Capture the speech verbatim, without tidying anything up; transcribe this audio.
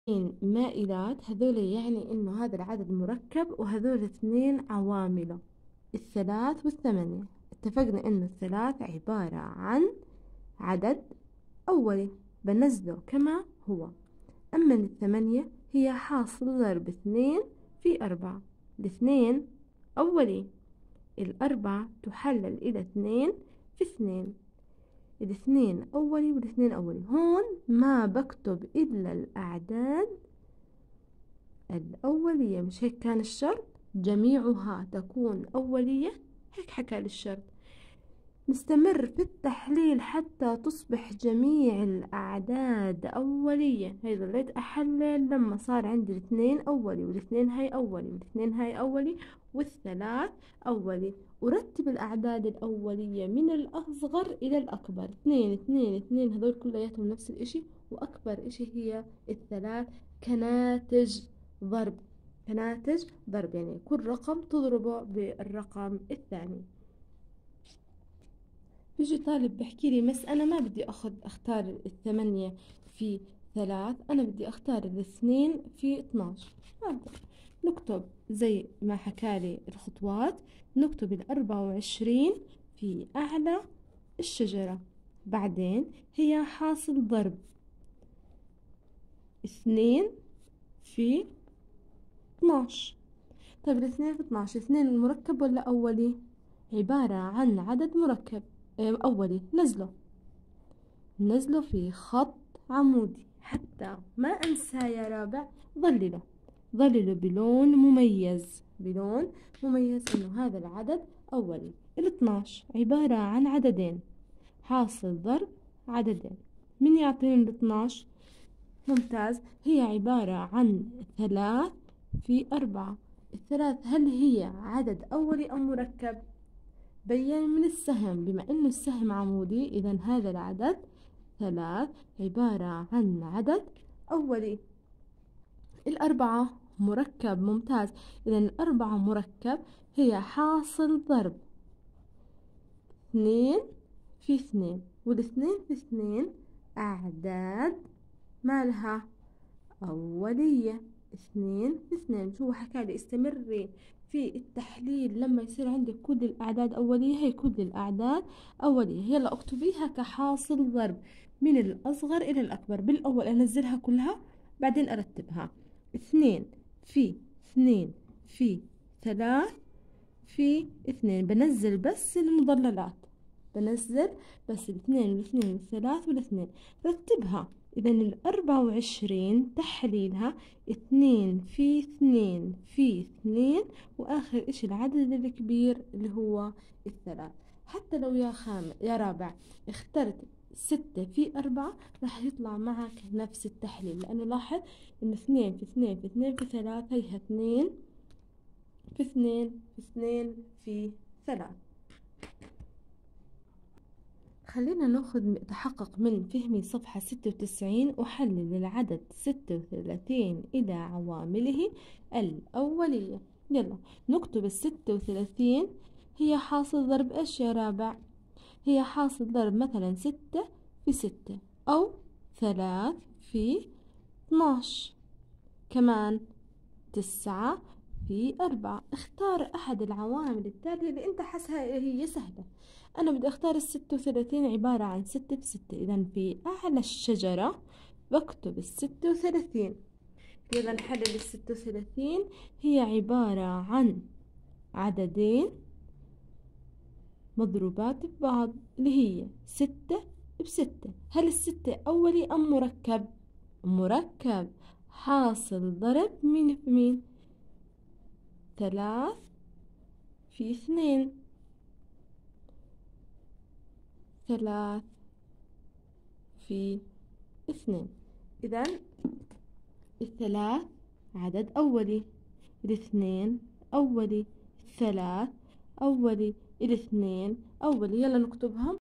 اثنين مائلات، هذول يعني إنه هذا العدد مركب وهذول اثنين عوامله، الثلاث والثمانية. اتفقنا إنه الثلاث عبارة عن عدد أولي بنزله كما هو، أما الثمانية هي حاصل ضرب اثنين في أربعة. الاثنين أولي، الأربعة تحلل إلى اثنين في اثنين، الاثنين أولي والاثنين أولي. هون ما بكتب إلا الأعداد الأولية، مش هيك كان الشرط؟ جميعها تكون أولية، هيك حكى للشرط. نستمر في التحليل حتى تصبح جميع الأعداد أولية. هي ظليت أحلل لما صار عندي الاثنين أولي والاثنين هاي أولي والاثنين هاي أولي والثلاث أولي. ورتب الأعداد الأولية من الأصغر إلى الأكبر، اثنين اثنين اثنين، هذول كلياتهم نفس الإشي، وأكبر إشي هي الثلاث كناتج ضرب. كناتج ضرب يعني كل رقم تضربه بالرقم الثاني. بيجي طالب بحكي لي مس أنا ما بدي أخذ أختار الثمانية في ثلاث، أنا بدي أختار الاثنين في اثناش. هذا نكتب زي ما حكالي الخطوات، نكتب الأربعة وعشرين في أعلى الشجرة، بعدين هي حاصل ضرب اثنين في اثناش. طيب الاثنين في اثناش، اثنين مركب ولا أولي؟ عبارة عن عدد مركب أولي. نزله نزله في خط عمودي حتى ما أنسى يا رابع. ظلله ظلله بلون مميز، بلون مميز إنه هذا العدد أولي. الاثناش عبارة عن عددين، حاصل ضرب عددين. من يعطيني الاثناش؟ ممتاز، هي عبارة عن ثلاث في أربعة. الثلاث هل هي عدد أولي أم مركب؟ بين من السهم، بما إنه السهم عمودي إذا هذا العدد ثلاث عبارة عن عدد أولي. الأربعة مركب، ممتاز، إذا الأربعة مركب هي حاصل ضرب اثنين في اثنين، والاثنين في اثنين أعداد مالها أولية. اثنين في اثنين، شو حكالي؟ استمري في التحليل لما يصير عندك كل الأعداد أولية، هي كل الأعداد أولية. يلا اكتبيها كحاصل ضرب من الأصغر إلى الأكبر. بالأول أنزلها كلها بعدين أرتبها. اثنين في اثنين في ثلاث في اثنين، بنزل بس المضللات، بنزل بس الاثنين والاثنين والثلاث والاثنين. رتبها. إذا الأربعة وعشرين تحليلها اثنين في اثنين في اثنين، وآخر إشي العدد الكبير اللي هو الثلاث. حتى لو يا خام يا رابع اخترت ستة في أربعة راح يطلع معك نفس التحليل، لأنه لاحظ إنه اثنين في اثنين في اثنين في ثلاثة هي اثنين في اثنين في اثنين في ثلاث. خلينا ناخذ تحقق من فهمي صفحة ستة وتسعين. أحلل العدد ستة وثلاثين إلى عوامله الأولية. يلا نكتب الستة وثلاثين هي حاصل ضرب إيش يا رابع؟ هي حاصل ضرب مثلا ستة في ستة، أو ثلاث في اثناش، كمان تسعة في أربعة. اختار أحد العوامل التالية اللي أنت حاسها هي سهلة. أنا بدي أختار الستة وثلاثين عبارة عن ستة في ستة، إذا في أعلى الشجرة بكتب الستة وثلاثين. يلا نحلل الستة وثلاثين، هي عبارة عن عددين مضروبات ببعض اللي هي ستة بستة. هل الستة أولي أم مركب؟ مركب، حاصل ضرب مين في مين؟ ثلاث في اثنين، ثلاث في اثنين. إذا الثلاث عدد أولي، الاثنين أولي، الثلاث أولي، الاثنين أولي. يلا نكتبهم.